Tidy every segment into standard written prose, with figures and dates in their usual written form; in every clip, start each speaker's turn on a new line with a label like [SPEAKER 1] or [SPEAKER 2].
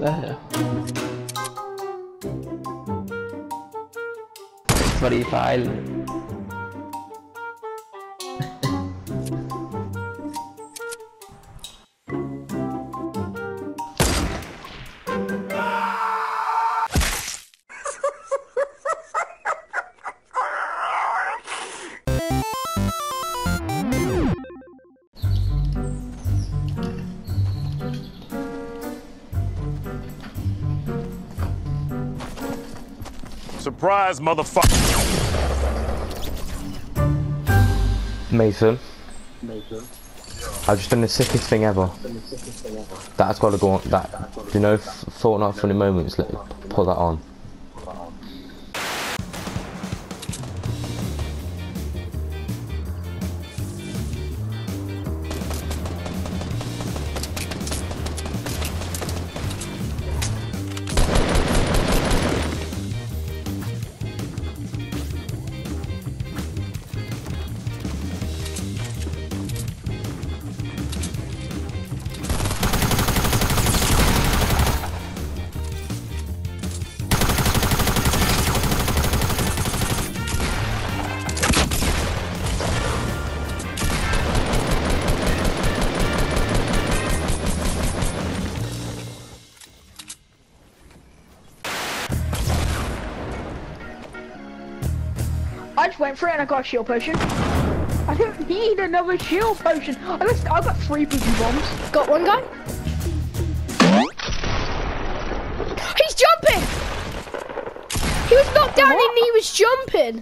[SPEAKER 1] لا 20 فاعل.
[SPEAKER 2] Surprise, motherfucker.
[SPEAKER 3] Mason. I've just done the sickest thing ever. That's got to go on. That, you know, Fortnite Funny Moments. Let put that on.
[SPEAKER 4] I just went for it and I got a shield potion. I don't need another shield potion. I got 3 poopy bombs.
[SPEAKER 5] Got one guy. He's jumping! He was knocked down and he was jumping.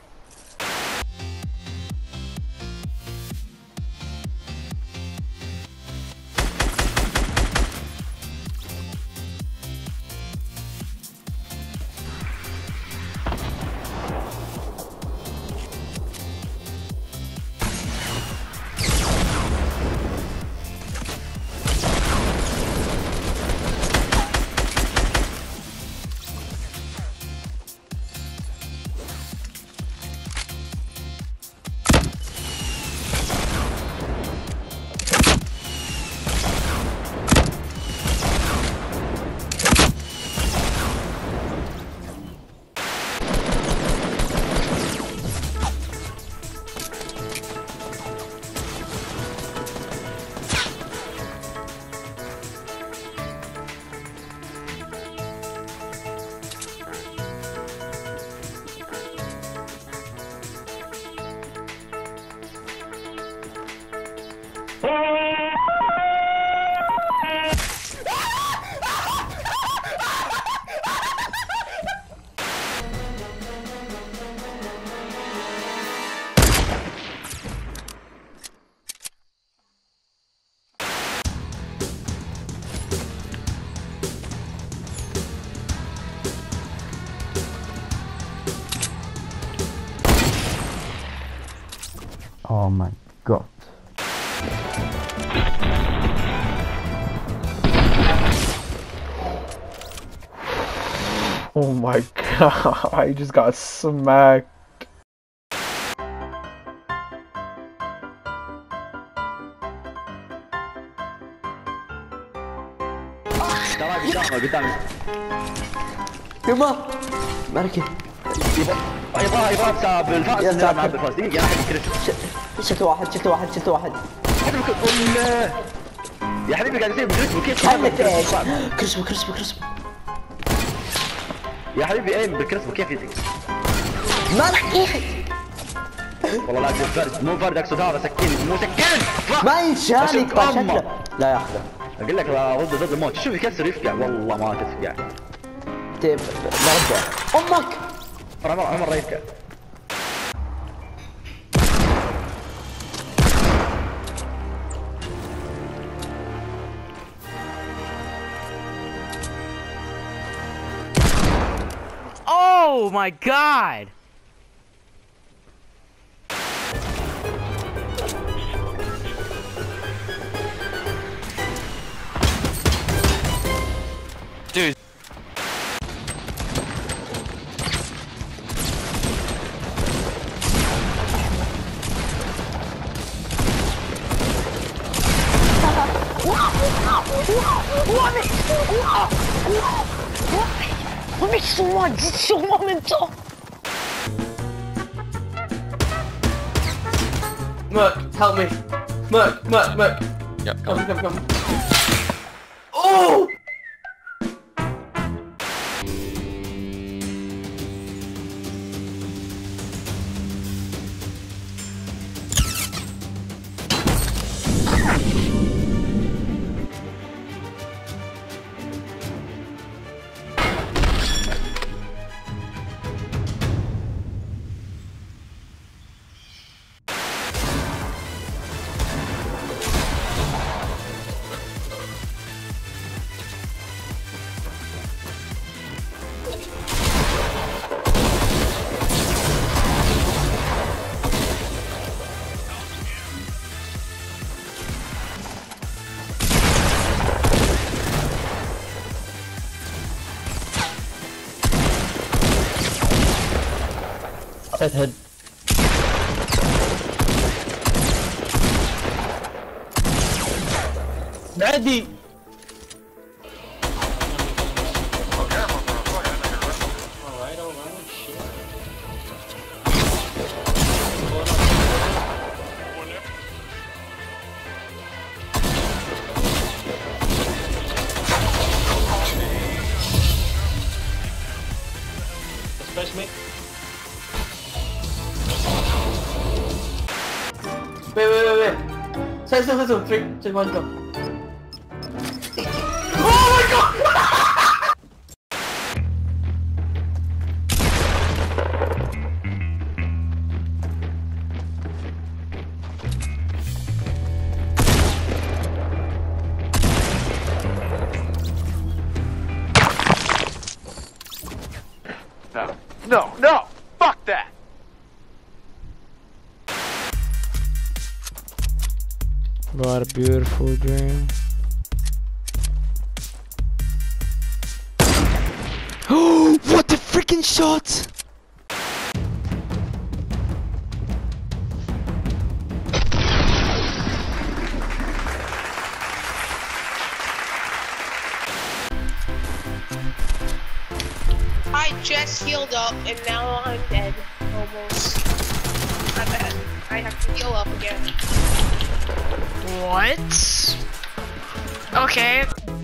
[SPEAKER 3] Oh my god.
[SPEAKER 6] Oh my god, I just got smacked.
[SPEAKER 1] قدامي يما مركب يبغى بسبب الفاس نلعب معاه بالفاس دقيقة يا حبيبي شفت واحد يا حبيبي قاعد يصير بكريسبو كيف كريسبو يا حبيبي ايم بالكريسبو كيف يدي
[SPEAKER 7] مالك كيف
[SPEAKER 1] والله لا فرد مو فرد اقصد هذا سكين مو سكين
[SPEAKER 7] ما ينشالك شكله لا ياخذه
[SPEAKER 1] اقول لك ضد الموت شوف يكسر يفقع والله ما تفقع
[SPEAKER 7] برجع امك
[SPEAKER 1] مرة يفقع
[SPEAKER 8] Oh my god! Dude.
[SPEAKER 4] Wow!
[SPEAKER 5] Mais sur-moi, dis sur-moi en même temps.
[SPEAKER 2] Merc, help me. Merc.
[SPEAKER 9] Yep,
[SPEAKER 2] Come. Oh!
[SPEAKER 7] head. بعدي
[SPEAKER 2] Wait. Say, 3, 2, 1, go.
[SPEAKER 10] No, fuck that!
[SPEAKER 11] What a beautiful dream. Oh, what the freaking shot!
[SPEAKER 5] I just healed up and now I'm dead. Almost. I'm bad. I have to heal up again. What? Okay.